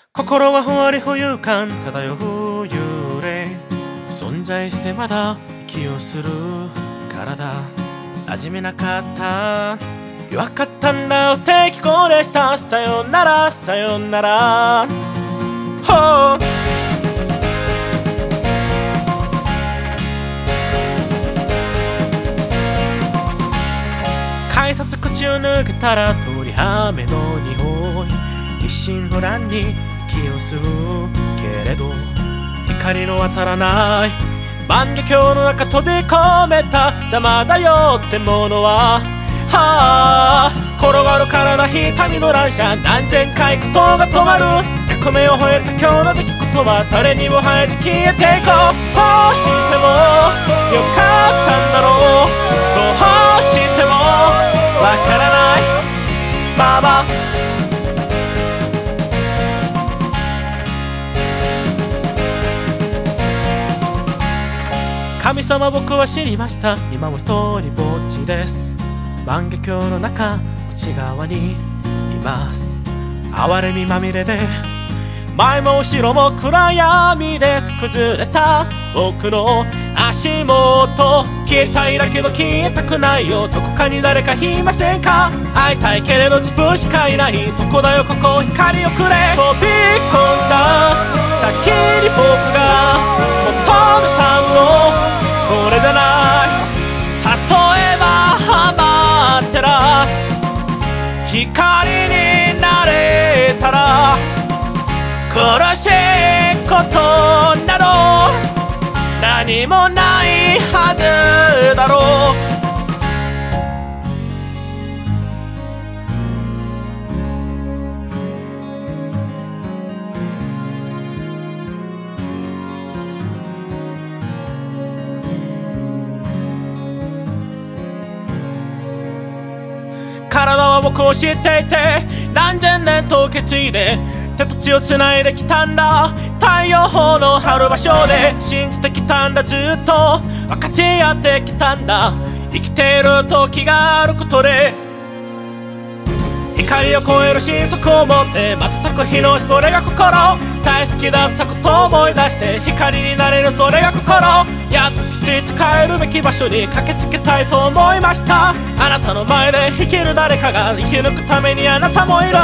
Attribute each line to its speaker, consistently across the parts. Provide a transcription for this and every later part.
Speaker 1: 心はふわり浮遊感漂う幽霊、存在してまだ息をする体、馴染めなかった弱かったんだよ適合でした。さよならさよなら、改札口を抜けたら鳥羽目の匂い、一心不乱に息を吸うけれど光の当たらない万華鏡の中閉じ込めた邪魔だよってものは、転がる体痛みの乱射、何千回ことが止まる役目を終えた今日の出来事は誰にも生えず消えていこう。どうしてもよかったんだろう、どうしてもわからないまま神様僕は知りました、今も一人ぼっちです。万華鏡の中内側にいます。哀れみまみれで前も後ろも暗闇です。崩れた僕の足元、消えたいだけど消えたくないよ、どこかに誰かいませんか。会いたいけれど自分しかいないとこだよここ、光をくれ。飛び込んだ先に僕が求めたものこれじゃない。例えばアマテラス、光になれたら苦しいことなど何もないはずだろう。体は僕を知っていて何千年と受け継いで手と血をつないできたんだ。太陽の春場所で信じてきたんだ、ずっと分かち合ってきたんだ。生きている時があることで光を超える心底を持って瞬く日のそれが心、大好きだったことを思い出して光になれるそれが心、やっと気づいて帰るべき場所に駆けつけたいと思いました。あなたの前で生きる誰かが生き抜くためにあなたもいる。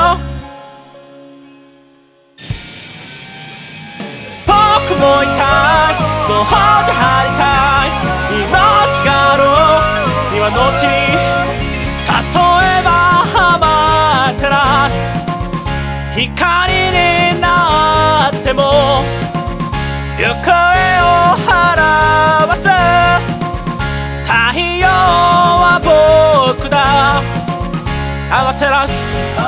Speaker 1: 僕もいたい、そうでありたい、命がある今のうちに。例えばアマテラス、光になっても行方を表す太陽は僕だ。アマテラス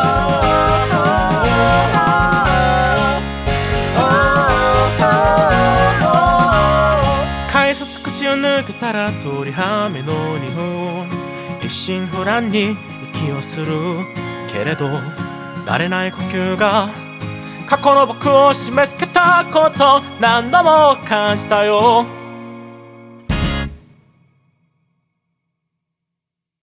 Speaker 1: 改札口を抜けたら鳥羽目の匂い、一心不乱に息をするけれど慣れない呼吸が過去の僕を締め付けたこと何度も感じたよ。